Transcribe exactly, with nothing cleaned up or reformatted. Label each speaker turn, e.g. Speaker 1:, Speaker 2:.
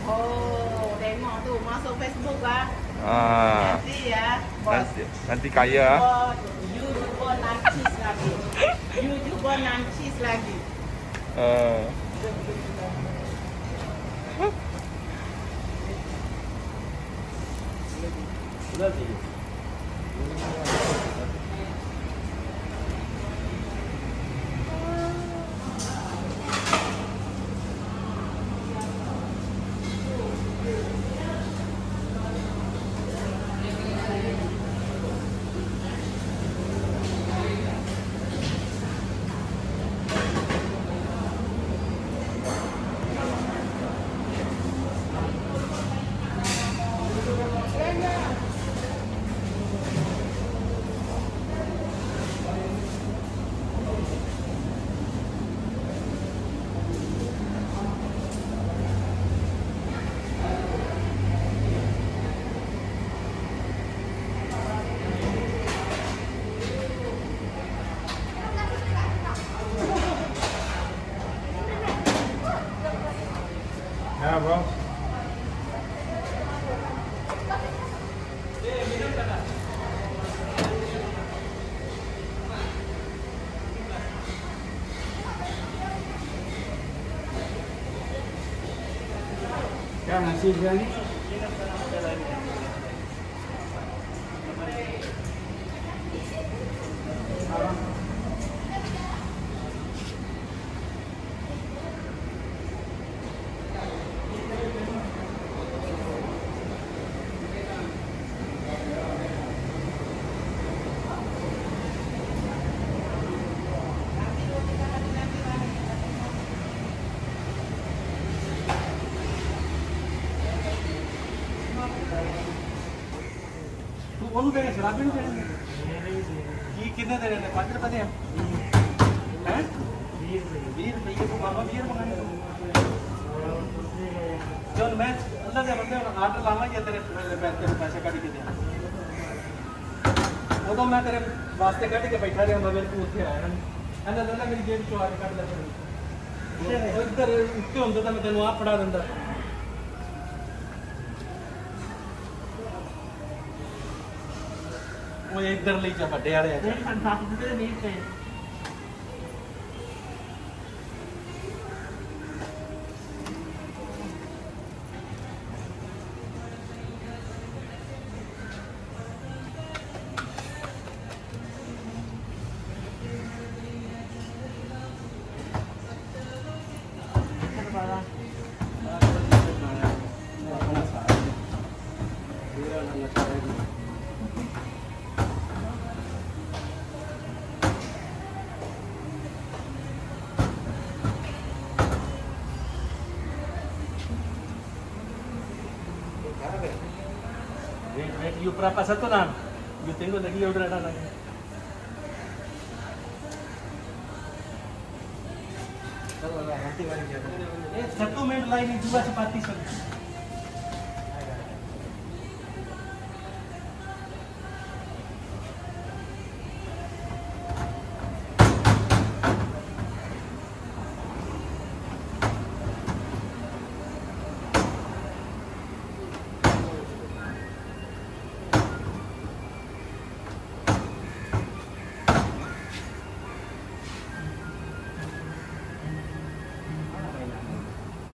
Speaker 1: Oh, tengok tu masuk Facebook ah.
Speaker 2: Ah.
Speaker 1: Nanti ya, bos.
Speaker 2: Nanti, nanti kaya.
Speaker 1: YouTuber nancis lagi. YouTuber nancis lagi.
Speaker 2: Uh.
Speaker 3: Yeah, bro. क्या नसीब बिरयानी ਉਹਨੂੰ ਕਹਿੰਦੇ ਸ਼ਰਾਬੀ ਨੂੰ ਕਹਿੰਦੇ ਕੀ ਕਿੰਨੇ ਦੇ ਨੇ ਪੰਜ ਰੁਪਏ ਦੇ ਹੈ ਵੀਹ ਰੁਪਏ ਵੀਹ ਰੁਪਏ ਕੋ ਬਾਬਾ ਵੀਹ ਰੁਪਏ ਮੰਗਾਣੇ ਚਲ ਮੈਂ ਅੱਲਾ ਦੇ ਬੰਦੇ ਨੂੰ ਆਰਡਰ ਲਾਵਾਂ ਜਾਂ ਤੇਰੇ ਪੈਸੇ ਪੈਸੇ ਕੱਢ ਕੇ ਦੇ ਉਦੋਂ ਮੈਂ ਤੇਰੇ ਵਾਸਤੇ ਕੱਢ ਕੇ ਬੈਠਾ ਰਿਹਾ ਮਗਰ ਤੂੰ ਉੱਥੇ ਆਇਆ ਇਹਨਾਂ ਦਾ ਮੇਰੀ ਜੇਬ ਚੋਂ ਆ ਕੇ ਕੱਢ ਲੈ ਉਹ ਇੱਧਰ ਉੱਤੇ ਹੁੰਦਾ ਤਾਂ ਮੈਂ ਤੈਨੂੰ ਆਪ ਫੜਾ ਦਿੰਦਾ ਉਹ ਇੱਧਰ ਲਈ ਜਾ ਵੱਡੇ ਵਾਲੇ ਆ ਨਹੀਂ ਦਸ ਦੇ ਨਹੀਂ ਪਏ You berapa satu nan? You tengok lagi ya udah ada lagi. Kalau nanti lagi. Eh satu main lain dua sepati satu.